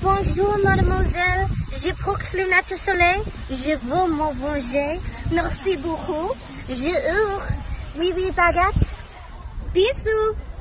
Bonjour mademoiselle, je porte lunettes soleil, je veux me venger. Merci beaucoup, je hurle. Oui, baguette. Bisous.